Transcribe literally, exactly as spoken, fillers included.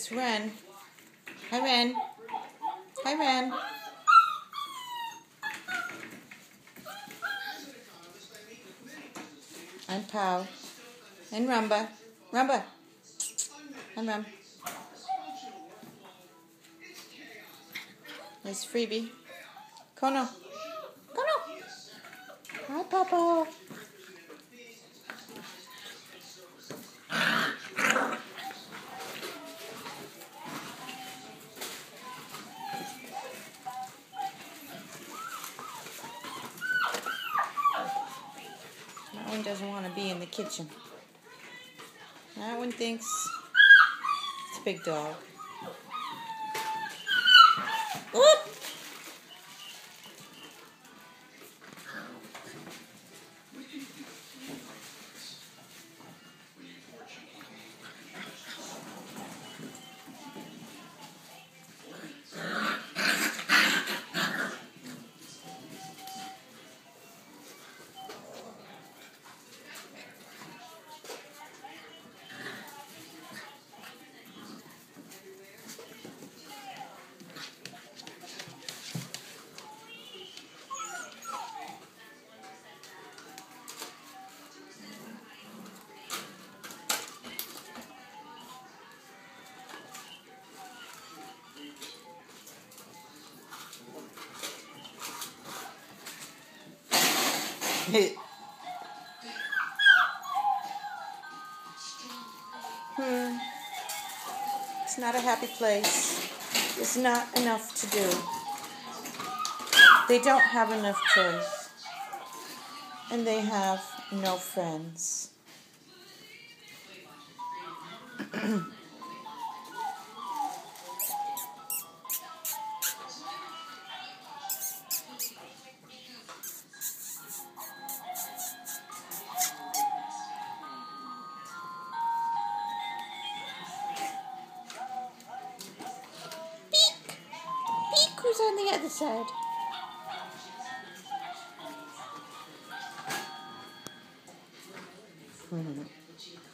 It's Ren. Hi, Ren. Hi, Ren. I'm Pow. And Rumba. Rumba. I'm Rum. There's Freebie. Kono. Kono. Hi, Papa. That one doesn't want to be in the kitchen. That one thinks it's a big dog. Oop! hmm. It's not a happy place. It's not enough to do. They don't have enough choice. And they have no friends. Who's on the other side? Mm-hmm.